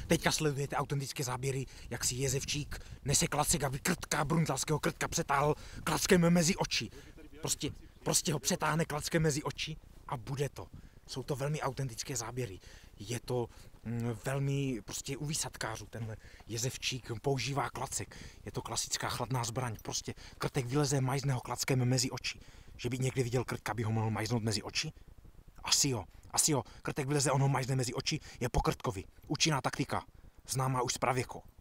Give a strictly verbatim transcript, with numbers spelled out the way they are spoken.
Teďka sledujete autentické záběry, jak si jezevčík nese klacek, aby krtka, brunzalského krtka přetáhl klackem mezi oči. Prostě, prostě ho přetáhne klackem mezi oči a bude to. Jsou to velmi autentické záběry. Je to mm, velmi prostě u výsadkářů. Tenhle jezevčík používá klacek. Je to klasická chladná zbraň. Prostě krtek vyleze, majzne ho klackem mezi oči. Že by někdy viděl krtka, by ho mohl majznout mezi oči? Asi jo. Asi jo. Krtek vyleze, on ho majzne mezi oči, je po krtkovi. Účinná taktika. Známá už z pravěku.